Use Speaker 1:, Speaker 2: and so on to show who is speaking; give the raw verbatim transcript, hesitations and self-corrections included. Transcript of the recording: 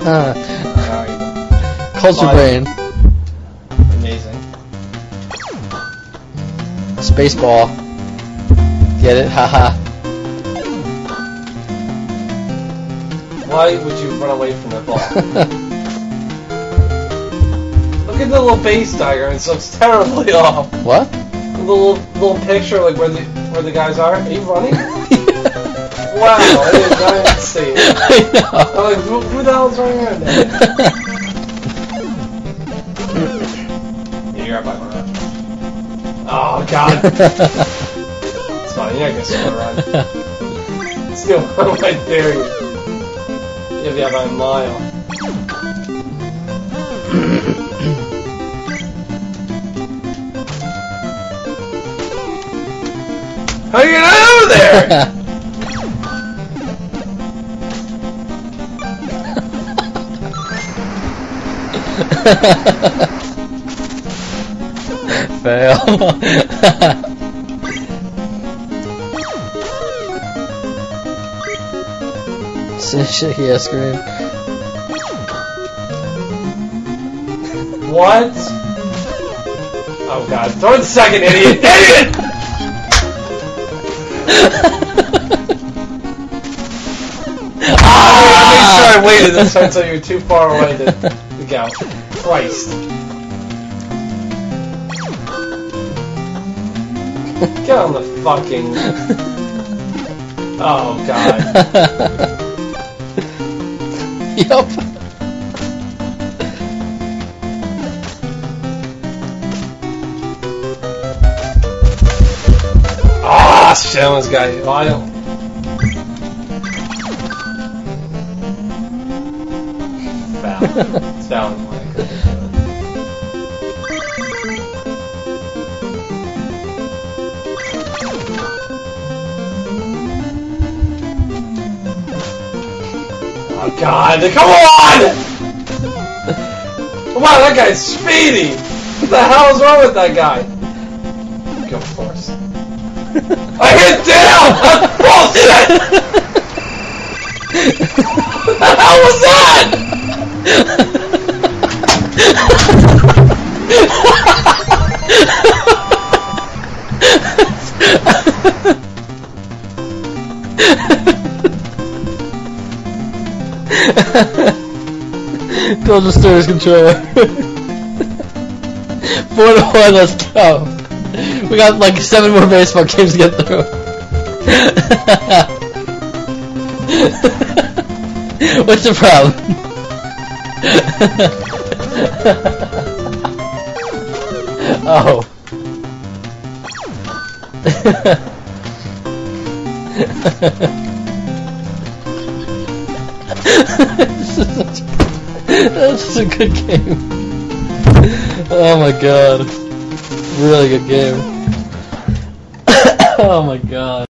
Speaker 1: Alright.
Speaker 2: Culture brain.
Speaker 1: Amazing.
Speaker 2: Spaceball. Get it? Haha.
Speaker 1: Why would you run away from the ball? Look at the little base diagram, it looks terribly off.
Speaker 2: What?
Speaker 1: The little little picture, like where the where the guys are. Are you running? Wow, I didn't, I didn't see it.
Speaker 2: I know.
Speaker 1: I'm like, who, who the hell's running around there? Yeah, you're up by one. Oh god. It's fine, you're not gonna still run. Still run right there. If you have a mile. How are you get out of there?
Speaker 2: Fail. Shaky ass screen.
Speaker 1: What? Oh god, throw it second, idiot! Idiot! Ah! I made sure I waited this time until you were too far away to, to go. Christ. Get on the fucking... Oh god.
Speaker 2: Yup.
Speaker 1: Ah, shit, I almost got you. Well, I don't... Foul. It's foul in my Oh god, come on! Come on, that guy's speedy! What the hell is wrong with that guy? Go force. I hit down! That's bullshit! What the hell was that?
Speaker 2: Don't destroy his controller. Four to one, let's go. We got like seven more baseball games to get through. What's the problem? Oh. That's a good game. Oh my god. Really good game. Oh my god.